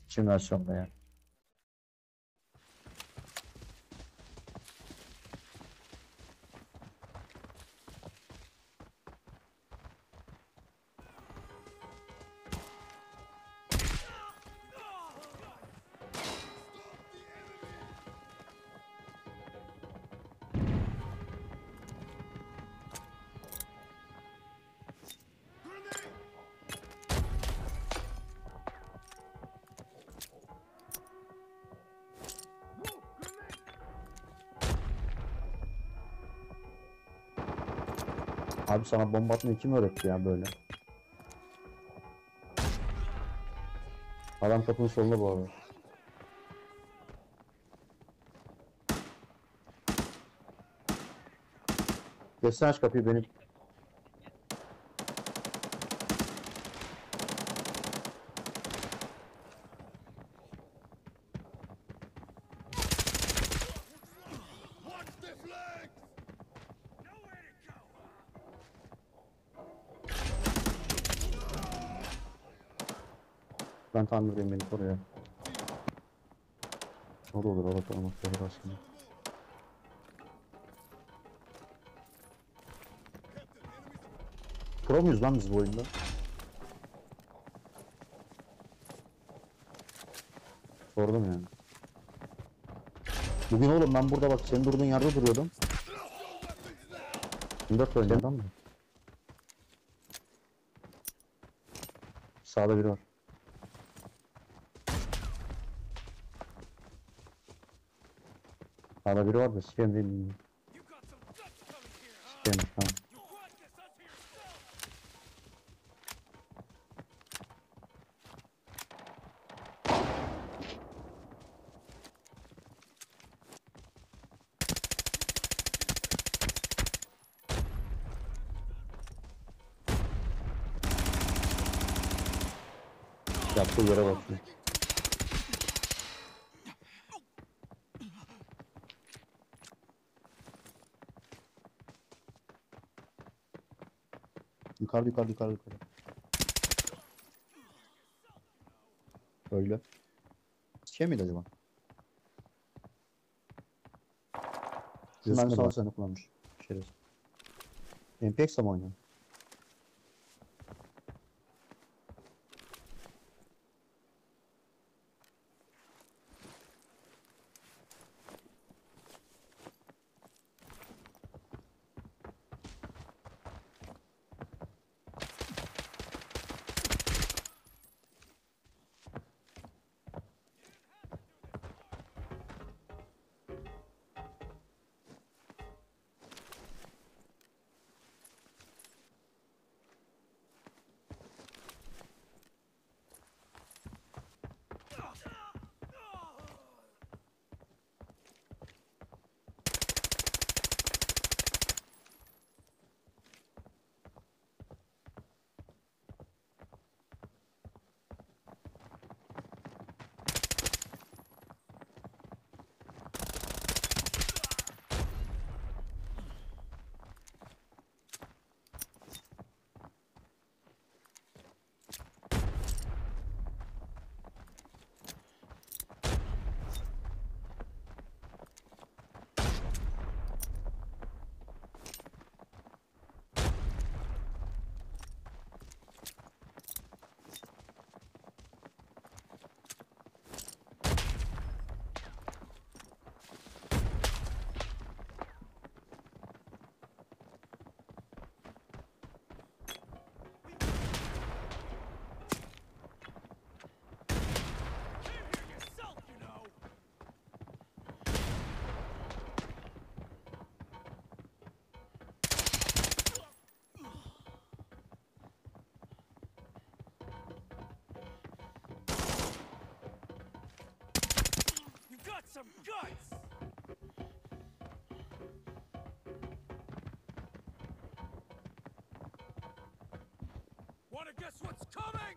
Simülasyonda yani. Abi sana bomba atmayı kim öğretti ya böyle? Adam kapının solunda bu arada. Geçsene aç kapıyı benim. Ben tamir edeyim beni koruyor. O da olur orada olmak zorunda aslında. Pro muyuz lan biz bu oyunda? Sordum yani. Bugün oğlum ben burada bak senin durduğun yerde duruyordum. 24 oynuyor adam mı? Sağda biri var. Sağda biri var da sikeyim değil mi? Sikeyim tamam. Yaptığı yere bakıyor. Yukarı yukarı yukarı yukarı. Öyle. Şey miydi acaba? Ben sağ seni kullanmış. Şerefsiz. MPX'e mi oynuyor? Some guts! Wanna guess what's coming?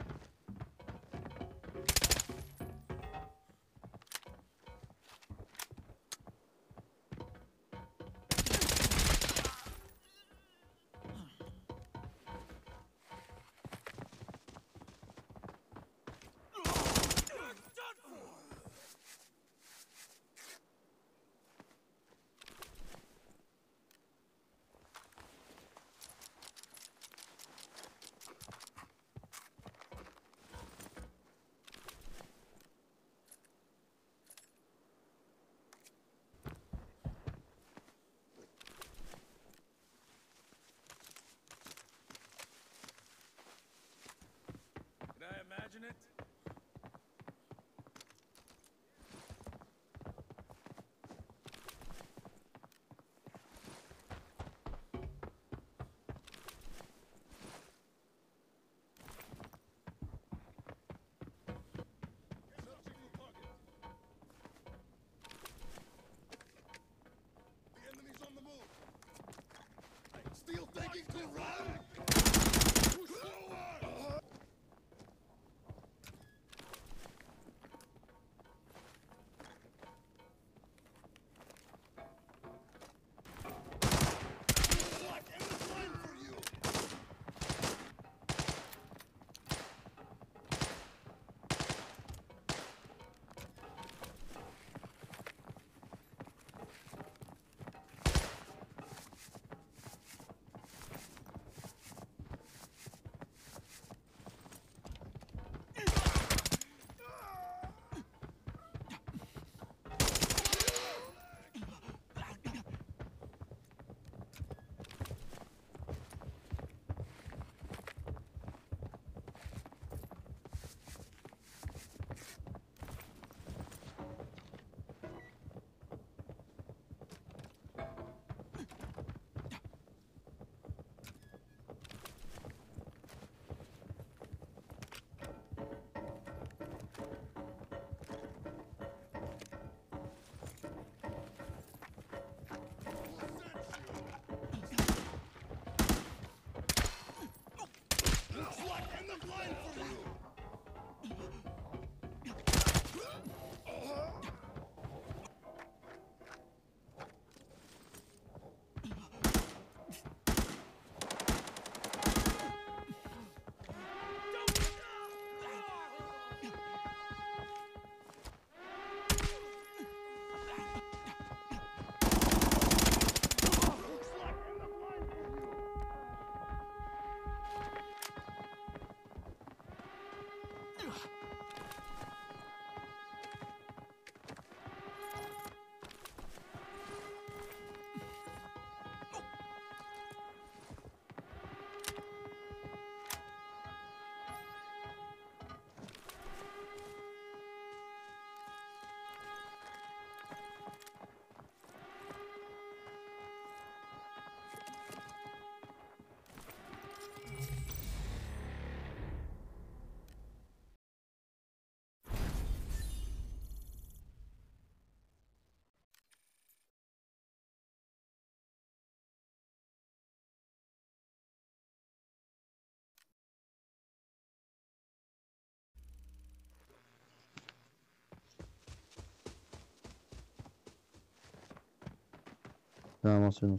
Tamam asıyorsunuz.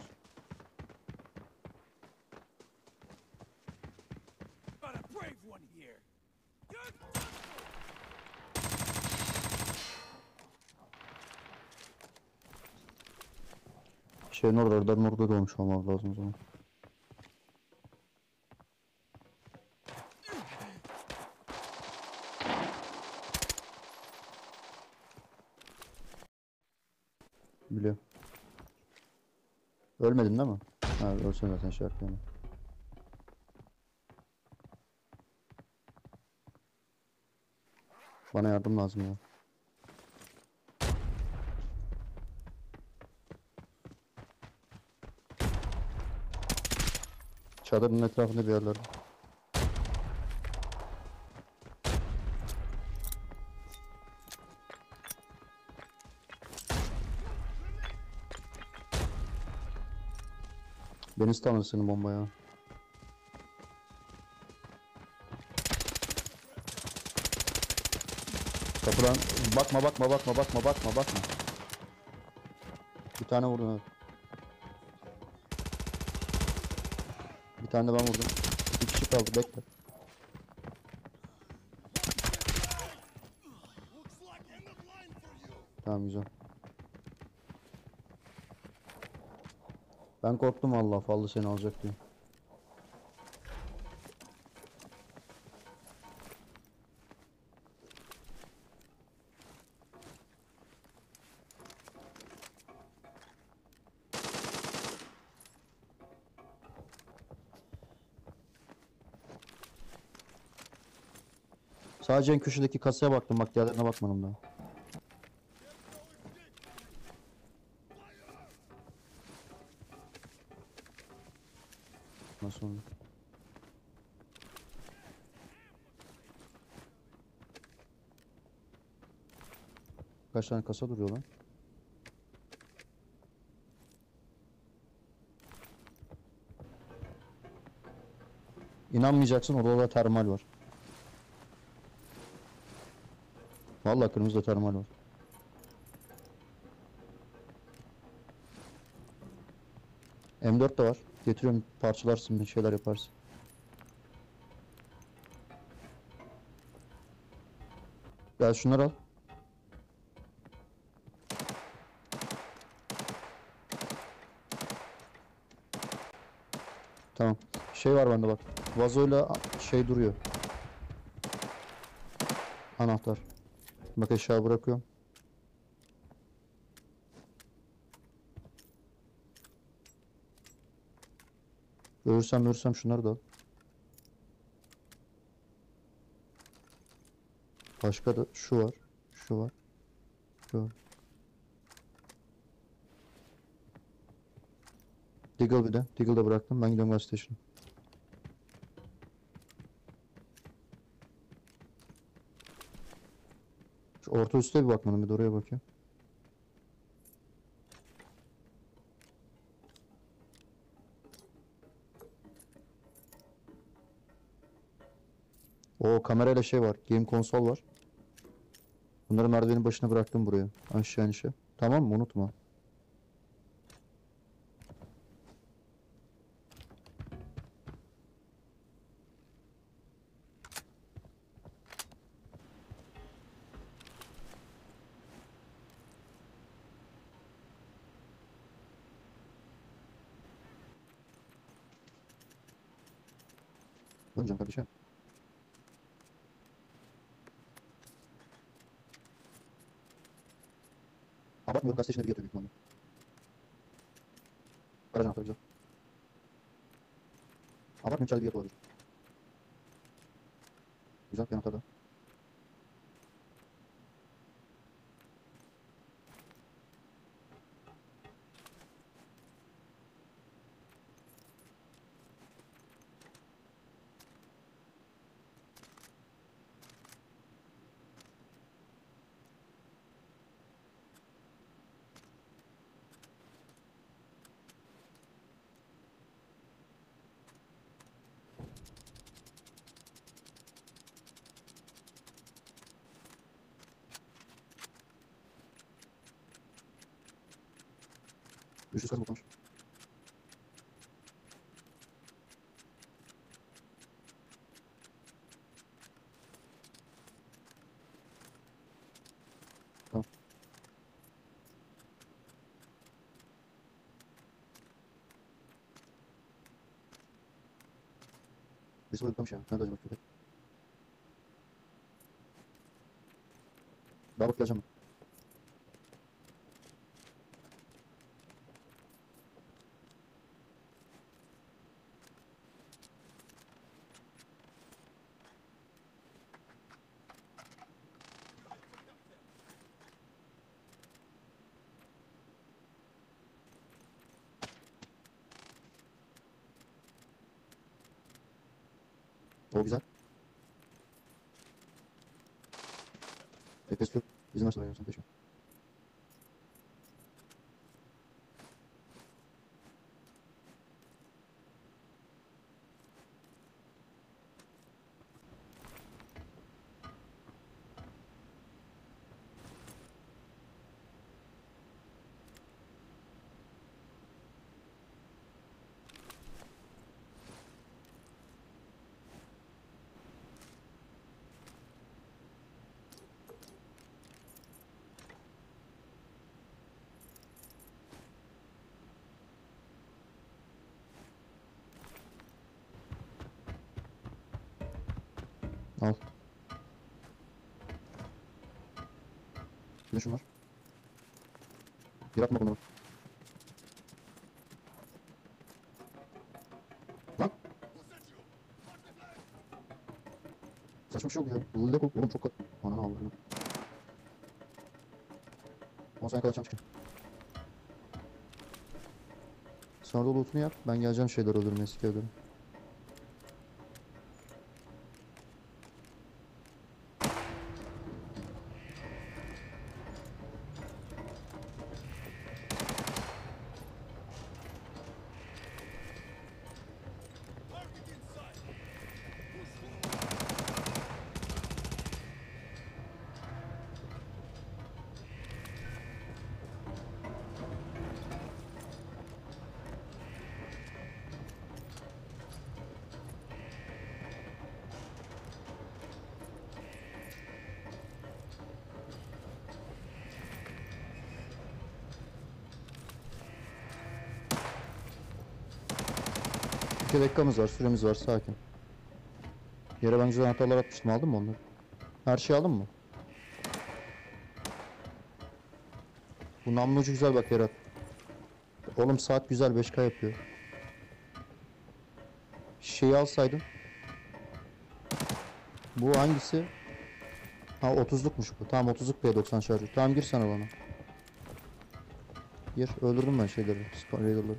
Got a brave one here. Good. Şeyin orada da olmuş olmaz lazım o zaman. Biliyorum. Ölmedin değil mi? Ha ölsün zaten şey yapıyorum. Bana yardım lazım ya. Çadırın etrafında bir yerler. Beni stunladı senin bomba ya. Kapıdan bakma. Bir tane vurdum evet. Bir tane de ben vurdum. İki kişi kaldı bekle. Tamam güzel. Ben korktum vallahi fallı seni alacak diye. Sadece en köşedeki kasaya baktım bak diğerlerine bakmadım daha. Nasıl oldu? Kaç tane kasa duruyor lan? İnanmayacaksın orada termal var. Vallahi kırmızıda termal var. M4 de var. Getiriyorum parçalarsın bir şeyler yaparsın. Gel şunları al. Tamam. Şey var bende bak. Vazoyla şey duruyor. Anahtar. Bak aşağı bırakıyorum. Görürsem şunları da al. Başka da şu var. Şu var. Şu var. Deagle bir de. Deagle da bıraktım. Ben gidiyorum gas station'a. Şu orta üstte bir bakmadım. Bir de oraya bakayım. O kamerayla şey var. Game konsol var. Bunları merdivenin başına bıraktım buraya. Aşağı inişe. Tamam mı? Unutma. Döneceğim kardeşim. Abartmıyorum. Gas station'a bir yatıyor büyük ihtimalle. Garaj anahtarı güzel. Abartmıyorum. İçeride bir yatıyor olabilir. Güzel bir anahtar da. 300 kaz bulmuş. Tamam. Birisi öldürmüş ya. Nerede acaba köpek? Daha bak geleceğim ben. O güzel. Efes yok. İzin varsa oynuyorsun peşime. Al. Flash'ım var. Bir atma bunu. Lan. Saçma bir şey oldu ya. Ulde kol. Oğlum çok kat. Ananı avladım. 10 saniye kadar çıkıyor. Sen orada loot'unu yap. Ben geleceğim şeyler öldürmeye, eski evlere. Target in sight. İki dakikamız var, süremiz var, sakin. Yere ben güzel anahtarlar atmıştım, aldın mı onları? Her şeyi aldın mı? Bu namlucu güzel bak Berat. Oğlum saat güzel 5K yapıyor. Şeyi alsaydın. Bu hangisi? Ha 30'lukmuş bu. Tamam 30'luk P90 şarjı. Tamam gir sen alana. Gir. Öldürdüm ben şeyleri. Raider'ları.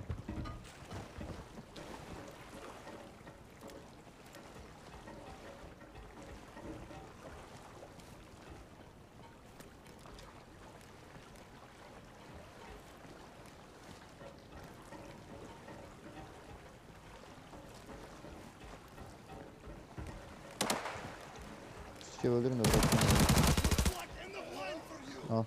Şey öldürün de bırakın. What in the line for you? Al.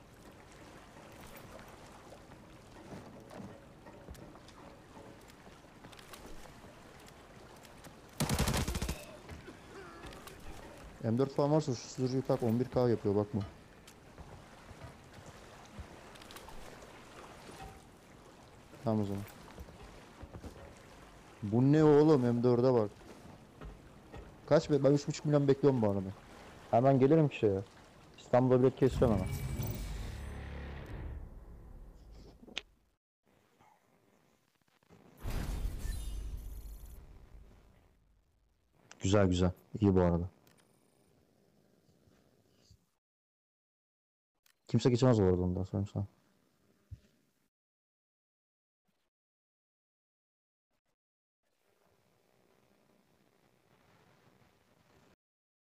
M4 falan varsa şu sürücüyü tak 11K yapıyor bakma. Tamam o zaman. Bu ne oğlum M4'e bak. Kaç be? Ben 3,5 milyon bekliyorum bu arada. Hemen gelirim ki şeye. İstanbul'da bilet kesiyorum hemen. Güzel güzel. İyi bu arada. Kimse geçemez bu arada ondan sonra.